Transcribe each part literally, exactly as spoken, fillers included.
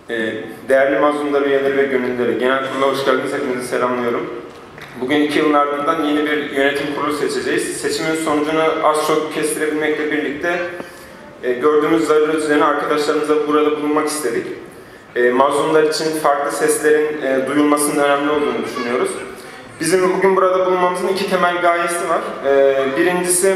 Değerli Mazlumlar üyeleri ve gönüllüleri, genel kurula hoş geldiniz. Hepinizi selamlıyorum. Bugün iki yılın ardından yeni bir yönetim kurulu seçeceğiz. Seçimin sonucunu az çok kestirebilmekle birlikte e, gördüğümüz zaruret üzerine arkadaşlarımızla burada bulunmak istedik. E, mazlumlar için farklı seslerin e, duyulmasının önemli olduğunu düşünüyoruz. Bizim bugün burada bulunmamızın iki temel gayesi var. E, birincisi,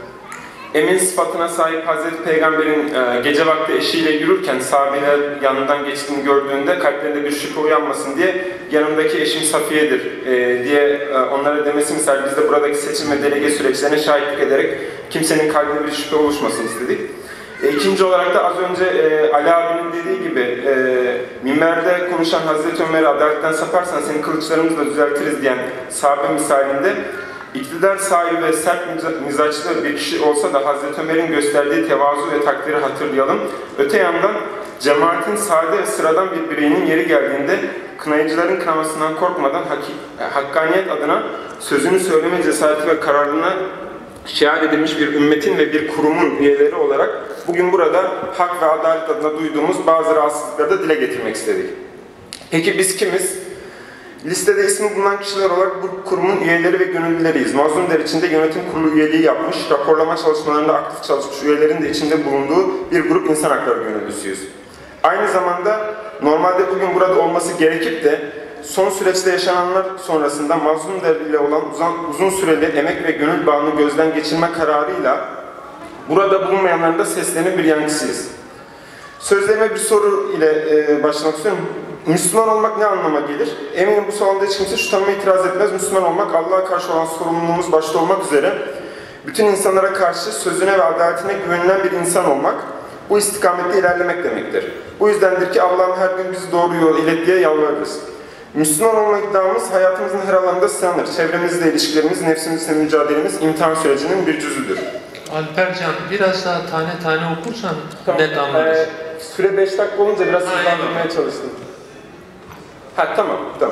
emin sıfatına sahip Hazreti Peygamber'in e, gece vakti eşiyle yürürken sahabeler yanından geçtiğini gördüğünde kalplerinde bir şüphe uyanmasın diye yanımdaki eşim Safiye'dir e, diye e, onlara demesi misal biz de buradaki seçim ve delege süreçlerine şahitlik ederek kimsenin kalbinde bir şüphe oluşmasını istedik. E, ikinci olarak da az önce e, Ali abinin dediği gibi e, minberde konuşan Hazreti Ömer'i adaletten saparsan seni kılıçlarımızla düzeltiriz diyen sahabe misalinde İktidar sahibi ve sert mizaçlı bir kişi olsa da Hazreti Ömer'in gösterdiği tevazu ve takdiri hatırlayalım. Öte yandan cemaatin sade ve sıradan bir bireyinin yeri geldiğinde kınayıcıların kınamasından korkmadan hak hakkaniyet adına sözünü söyleme cesareti ve kararlılığına şiar edilmiş bir ümmetin ve bir kurumun üyeleri olarak bugün burada hak ve adalet adına duyduğumuz bazı rahatsızlıkları da dile getirmek istedik. Peki biz kimiz? Listede ismi bulunan kişiler olarak bu kurumun üyeleri ve gönüllüleriyiz. Mazlumlar içinde yönetim kurulu üyeliği yapmış, raporlama çalışmalarında aktif çalışmış üyelerin de içinde bulunduğu bir grup insan hakları gönüllüsüyüz. Aynı zamanda normalde bugün burada olması gerekip de son süreçte yaşananlar sonrasında mazlumlar ile olan uzun, uzun süreli emek ve gönül bağını gözden geçirme kararıyla burada bulunmayanların da seslerinin bir yankısıyız. Sözlerime bir soru ile e, başlamak istiyorum. Müslüman olmak ne anlama gelir? Eminim bu salonda hiç kimse şu tanıma itiraz etmez. Müslüman olmak, Allah'a karşı olan sorumluluğumuz başta olmak üzere bütün insanlara karşı sözüne ve adaletine güvenilen bir insan olmak, bu istikamette ilerlemek demektir. Bu yüzdendir ki Allah'ım her gün bizi doğru yol ilet diye yalvarırız. Müslüman olma iddiamız hayatımızın her alanında sınanır. Çevremizle ilişkilerimiz, nefsimizle mücadelemiz imtihan sürecinin bir cüzüdür. Alpercan, biraz daha tane tane okursan tamam. net anlarız. Ee, süre beş dakika olunca biraz hızlandırmaya çalıştım. Ha tamam, tamam.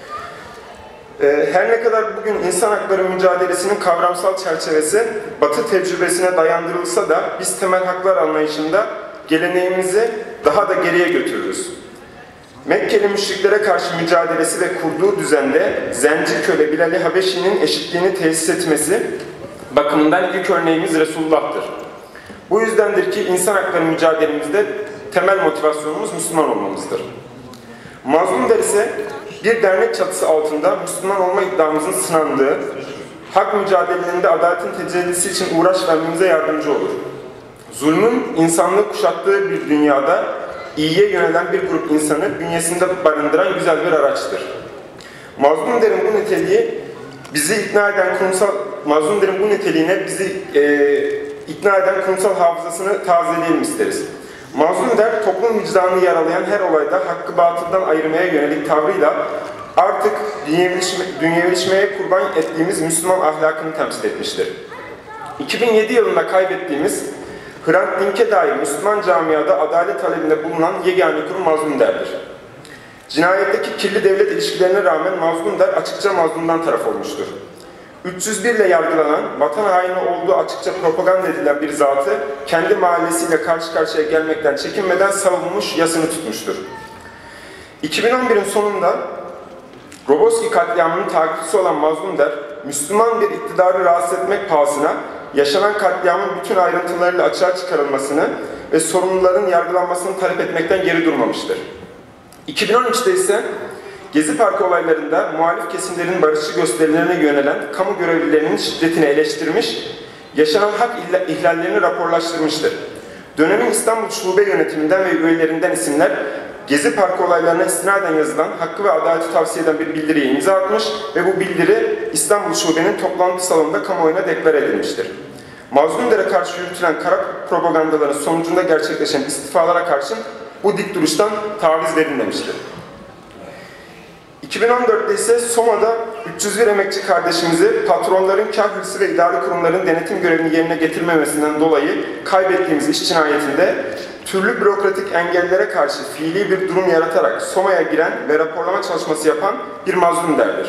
Ee, her ne kadar bugün insan hakları mücadelesinin kavramsal çerçevesi Batı tecrübesine dayandırılsa da biz temel haklar anlayışında geleneğimizi daha da geriye götürürüz. Mekkeli müşriklere karşı mücadelesi ve kurduğu düzende zenci köle Bilal-i Habeşi'nin eşitliğini tesis etmesi bakımından ilk örneğimiz Resulullah'tır. Bu yüzdendir ki insan hakları mücadelemizde temel motivasyonumuz Müslüman olmamızdır. Mazlumlar ise bir dernek çatısı altında Müslüman olma iddiamızın sınandığı, hak mücadelelerinde adaletin tecellisi için uğraş vermemize yardımcı olur. Zulmün insanlığı kuşattığı bir dünyada iyiye yönelen bir grup insanı bünyesinde barındıran güzel bir araçtır. Mazlumların bu niteliği bizi ikna eden kurumsal mazlumların bu niteliğine bizi e, ikna eden kurumsal hafızasını tazeleyelim isteriz. Mazlum der, toplum vicdanını yaralayan her olayda hakkı batıldan ayırmaya yönelik tavrıyla artık dünyevileşme, dünyevileşmeye kurban ettiğimiz Müslüman ahlakını temsil etmiştir. iki bin yedi yılında kaybettiğimiz Hrant Dink'e dair Müslüman camiada adalet talebinde bulunan yegane kurum Mazlum Der'dir. Cinayetteki kirli devlet ilişkilerine rağmen Mazlum Der açıkça mazlumdan taraf olmuştur. üç yüz bir ile yargılanan, vatan haini olduğu açıkça propaganda edilen bir zatı kendi mahallesiyle karşı karşıya gelmekten çekinmeden savunmuş, yasını tutmuştur. iki bin on birin sonunda Roboski katliamının takipçisi olan Mazlum Der, Müslüman bir iktidarı rahatsız etmek pahasına yaşanan katliamın bütün ayrıntılarıyla açığa çıkarılmasını ve sorumluların yargılanmasını talep etmekten geri durmamıştır. iki bin on üçte ise Gezi Parkı olaylarında muhalif kesimlerin barışçı gösterilerine yönelen kamu görevlilerinin şiddetini eleştirmiş, yaşanan hak ihlallerini raporlaştırmıştır. Dönemin İstanbul Şube Yönetiminden ve üyelerinden isimler, Gezi Parkı olaylarına istinaden yazılan, hakkı ve adaleti tavsiye eden bir bildiriye imza atmış ve bu bildiri İstanbul Şube'nin toplantı salonunda kamuoyuna deklare edilmiştir. Mazlumlara karşı yürütülen kara propagandaların sonucunda gerçekleşen istifalara karşın bu dik duruştan taviz verilmemiştir. iki bin on dörtte ise Soma'da üç yüz bir emekçi kardeşimizi patronların kar hırsı ve idari kurumların denetim görevini yerine getirmemesinden dolayı kaybettiğimiz iş cinayetinde türlü bürokratik engellere karşı fiili bir durum yaratarak Soma'ya giren ve raporlama çalışması yapan bir Mazlum Der'dir.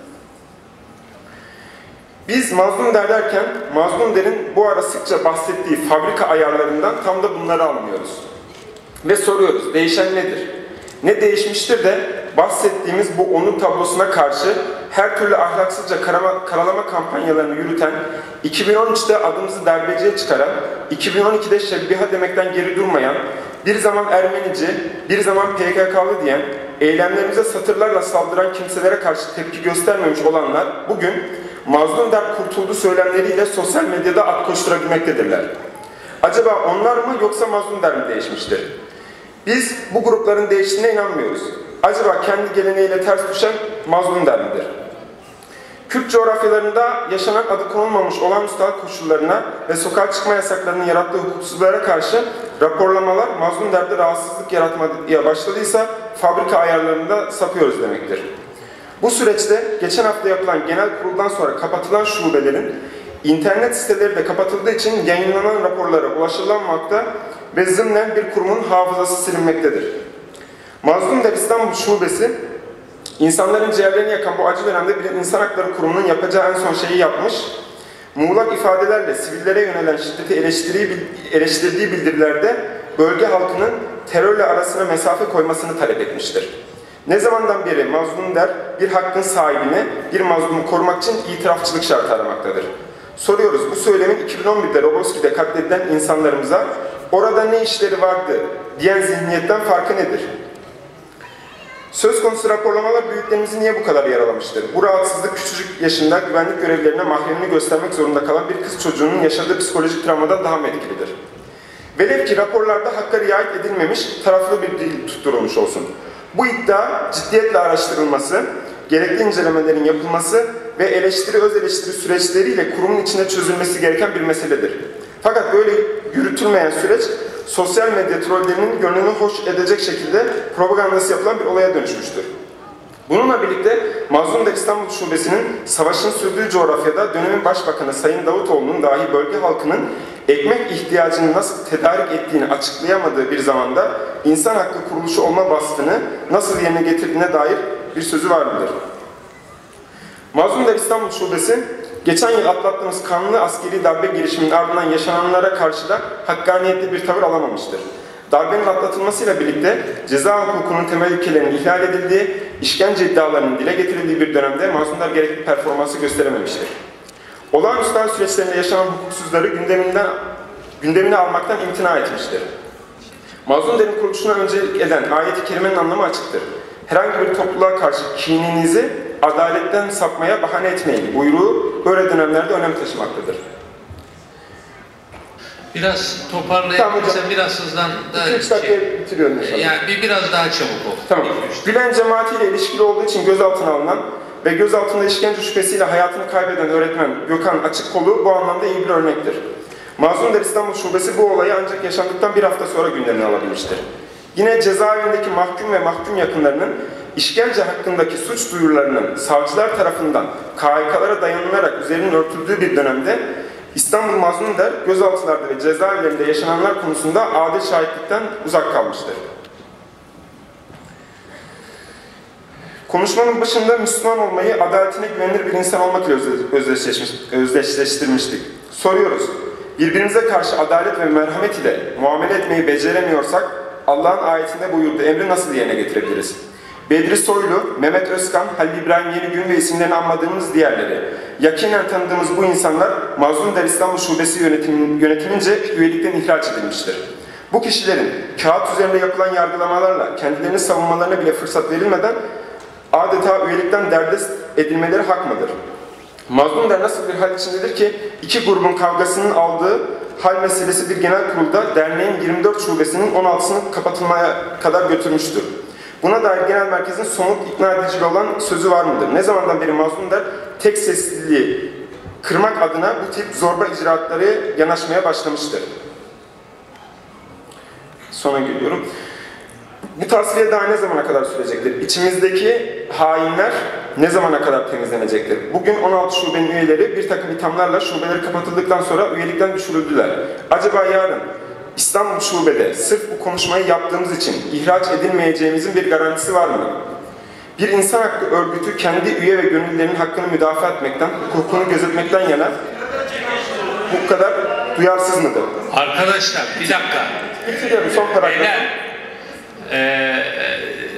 Biz Mazlum Der derken Mazlum Der'in bu ara sıkça bahsettiği fabrika ayarlarından tam da bunları anlıyoruz. Ve soruyoruz, değişen nedir? Ne değişmiştir de bahsettiğimiz bu onur tablosuna karşı her türlü ahlaksızca karama, karalama kampanyalarını yürüten, iki bin on üçte adımızı darbeciye çıkaran, iki bin on ikide şebbiha demekten geri durmayan, bir zaman Ermenici, bir zaman P K K'lı diyen, eylemlerimize satırlarla saldıran kimselere karşı tepki göstermemiş olanlar bugün mazlum der kurtuldu söylemleriyle sosyal medyada at koşturabilmektedirler. Acaba onlar mı yoksa mazlum der mi değişmiştir? Biz bu grupların değiştiğine inanmıyoruz. Acaba kendi geleneğiyle ters düşen mazlum der midir? Kürt coğrafyalarında yaşanan adı konulmamış olağanüstü hal koşullarına ve sokağa çıkma yasaklarının yarattığı hukuksuzluğa karşı raporlamalar mazlum derde rahatsızlık yaratmaya başladıysa fabrika ayarlarında sapıyoruz demektir. Bu süreçte geçen hafta yapılan genel kuruldan sonra kapatılan şubelerin internet siteleri de kapatıldığı için yayınlanan raporlara ulaşılamamakta ve zımnen bir kurumun hafızası silinmektedir. Mazlum Der İstanbul Şubesi, insanların ciğerlerini yakan bu acı dönemde bir insan hakları kurumunun yapacağı en son şeyi yapmış, muğlak ifadelerle sivillere yönelen şiddeti eleştirdiği bildirilerde bölge halkının terörle arasına mesafe koymasını talep etmiştir. Ne zamandan beri Mazlum Der bir hakkın sahibini, bir mazlumu korumak için itirafçılık şartı aramaktadır. Soruyoruz, bu söylemin iki bin on birde Roboski'de katledilen insanlarımıza orada ne işleri vardı diyen zihniyetten farkı nedir? Söz konusu raporlamalar büyüklerimizi niye bu kadar yaralamıştır? Bu rahatsızlık küçücük yaşında güvenlik görevlilerine mahremini göstermek zorunda kalan bir kız çocuğunun yaşadığı psikolojik travmadan daha mı etkilidir? Velev ki raporlarda hakka riayet edilmemiş, taraflı bir dil tutturulmuş olsun. Bu iddia ciddiyetle araştırılması, gerekli incelemelerin yapılması ve eleştiri öz eleştiri süreçleriyle kurumun içinde çözülmesi gereken bir meseledir. Fakat böyle yürütülmeyen süreç, sosyal medya trollerinin gönlünü hoş edecek şekilde propagandası yapılan bir olaya dönüşmüştür. Bununla birlikte Mazlum Der İstanbul Şubesi'nin savaşın sürdüğü coğrafyada dönemin başbakanı Sayın Davutoğlu'nun dahi bölge halkının ekmek ihtiyacını nasıl tedarik ettiğini açıklayamadığı bir zamanda insan hakkı kuruluşu olma vasfını nasıl yerine getirdiğine dair bir sözü vardır. Mazlum Der İstanbul Şubesi, geçen yıl atlattığımız kanlı askeri darbe girişiminin ardından yaşananlara karşı da hakkaniyetli bir tavır alamamıştır. Darbenin atlatılmasıyla birlikte ceza hukukunun temel ilkelerinin ihlal edildiği, işkence iddialarının dile getirildiği bir dönemde mazlumlar gerekli performansı gösterememiştir. Olağanüstü hal süreçlerinde yaşanan hukuksuzları gündeminden, gündemine almaktan imtina etmiştir. Mazlum Der'in kuruluşuna öncelik eden ayet-i kerimenin anlamı açıktır. Herhangi bir topluluğa karşı kininizi adaletten sapmaya bahane etmeyin buyruğu böyle dönemlerde önem taşımaktadır. Biraz toparlayabilirsen biraz hızdan da iki üç dakika şey, bitiriyorum inşallah. Yani bir biraz daha çabuk ol. Tamam. Gülen cemaatiyle ilişkili olduğu için gözaltına alınan ve gözaltında işkence şüphesiyle hayatını kaybeden öğretmen Gökhan Açıkkolu bu anlamda iyi bir örnektir. Mazlum Der İstanbul Şubesi bu olayı ancak yaşandıktan bir hafta sonra gündemine alabilmiştir. Yine cezaevindeki mahkum ve mahkum yakınlarının işkence hakkındaki suç duyurularının savcılar tarafından K H K'lara dayanılarak üzerinin örtüldüğü bir dönemde İstanbul Mazlum Der gözaltılarda ve cezaevlerinde yaşananlar konusunda adil şahitlikten uzak kalmıştır. Konuşmanın başında Müslüman olmayı adaletine güvenilir bir insan olmak ile özdeşleştirmiştik. Soruyoruz, birbirimize karşı adalet ve merhamet ile muamele etmeyi beceremiyorsak Allah'ın ayetinde buyurduğu emri nasıl yerine getirebiliriz? Bedri Soylu, Mehmet Özkan, Halil İbrahim Yenigün ve isimlerini anmadığımız diğerleri. Yakinen tanıdığımız bu insanlar Mazlum Der İstanbul Şubesi yönetim, yönetimince üyelikten ihraç edilmiştir. Bu kişilerin kağıt üzerinde yapılan yargılamalarla kendilerini savunmalarına bile fırsat verilmeden adeta üyelikten derdest edilmeleri hak mıdır? Mazlum Der nasıl bir hal içindedir ki iki grubun kavgasının aldığı hal meselesi bir genel kurulda derneğin yirmi dört şubesinin on altısını kapatılmaya kadar götürmüştür. Buna dair genel merkezin somut ikna edici olan sözü var mıdır? Ne zamandan beri Mazlum Der tek sesliliği kırmak adına bu tip zorba icraatları yanaşmaya başlamıştır. Sona geliyorum. Bu tasfiye daha ne zamana kadar sürecektir? İçimizdeki hainler ne zamana kadar temizlenecektir? Bugün on altı şubenin üyeleri bir takım ithamlarla şubeleri kapatıldıktan sonra üyelikten düşürüldüler. Acaba yarın İstanbul Şube'de sırf bu konuşmayı yaptığımız için ihraç edilmeyeceğimizin bir garantisi var mı? Bir insan hakkı örgütü kendi üye ve gönüllülerinin hakkını müdafaa etmekten, hukukunu gözetmekten yana bu kadar duyarsız mıdır? Arkadaşlar bir dakika. Bitiriyorum son paragrafı. Beyler, ee,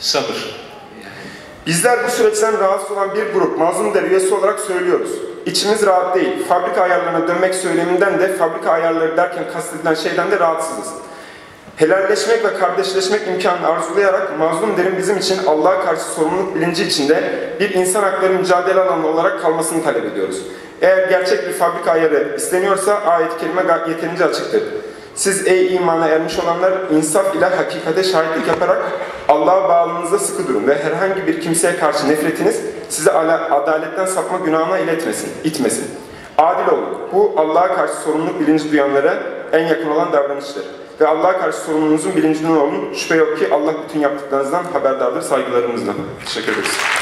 sabır. Bizler bu süreçten rahatsız olan bir grup mazlum der üyesi olarak söylüyoruz. İçimiz rahat değil. Fabrika ayarlarına dönmek söyleminden de fabrika ayarları derken kastedilen şeyden de rahatsızız. Helalleşmek ve kardeşleşmek imkanını arzulayarak mazlum derin bizim için Allah'a karşı sorumluluk bilinci içinde bir insan hakları mücadele alanı olarak kalmasını talep ediyoruz. Eğer gerçek bir fabrika ayarı isteniyorsa ayet-i kerime yeterince açıktır. Siz ey imana ermiş olanlar insaf ile hakikate şahitlik yaparak Allah'a bağlılığınızda sıkı durun ve herhangi bir kimseye karşı nefretiniz sizi adaletten sapma günahına iletmesin, itmesin. Adil olun. Bu Allah'a karşı sorumluluk bilinci duyanlara en yakın olan davranıştır. Ve Allah'a karşı sorumluluğunuzun bilincinden olun. Şüphe yok ki Allah bütün yaptıklarınızdan haberdardır saygılarımızla. Teşekkür ederiz.